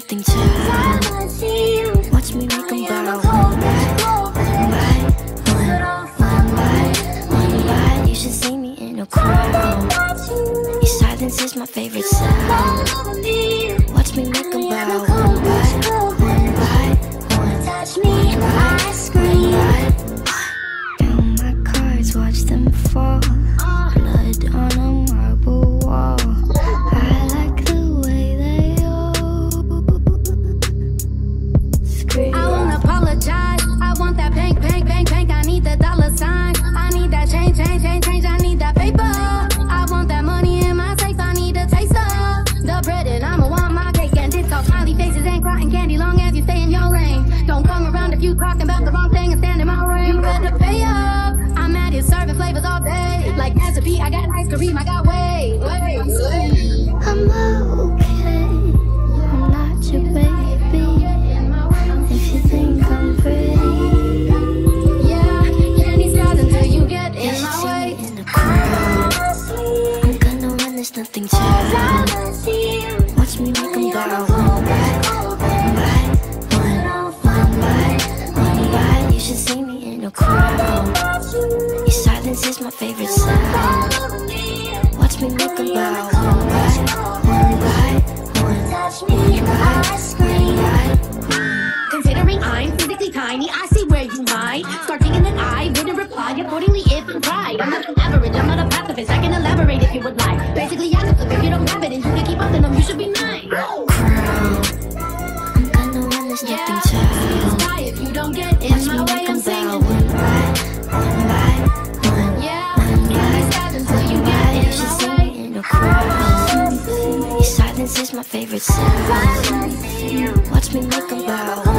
nothing to watch me make them bow. One by one, you should see me in a crowd. Your silence is my favorite sound. Watch me make them bow. One by one, touch me, I scream. Count my cards, watch them fall. Blood on a marble wall. I like the way they all scream. I won't apologize. I want that bank, bank, bank, bank. I need the dollar sign. I need that change, change, change, change. I need that paper. I want that money in my safe. I need a taste of the bread, and I'ma want my cake. And it's all smiley faces and cotton candy, long as you stay in your lane. Don't come around if you talking about the wrong thing and stand in my way. You better pay up. I'm at here serving flavors all day. Like recipe, I got ice cream, I got way. I'm okay, I'm not your baby. If you think I'm pretty, yeah, candy stars until you get in my way. In the crowd, I'm gonna run, there's nothing to watch me make them bow. One by, you should see me in a crowd. Your silence is my favorite sound. Watch me make them bow. One by one, touch me, I scream. Considering I'm physically tiny, I see where you might start thinking that I wouldn't reply accordingly if I'm right. I'm not an average, I'm not a pacifist. I can elaborate if you would like. Basically, I can flip if you don't have it, and you can keep up on them. You should be nice. Crowd, I'm gonna run, there's nothing to if you don't get in my way, I'm singing. One by one, Yeah, candy stars until you get you should see me in a crowd. Your silence is my favorite sound. Watch me make them bow.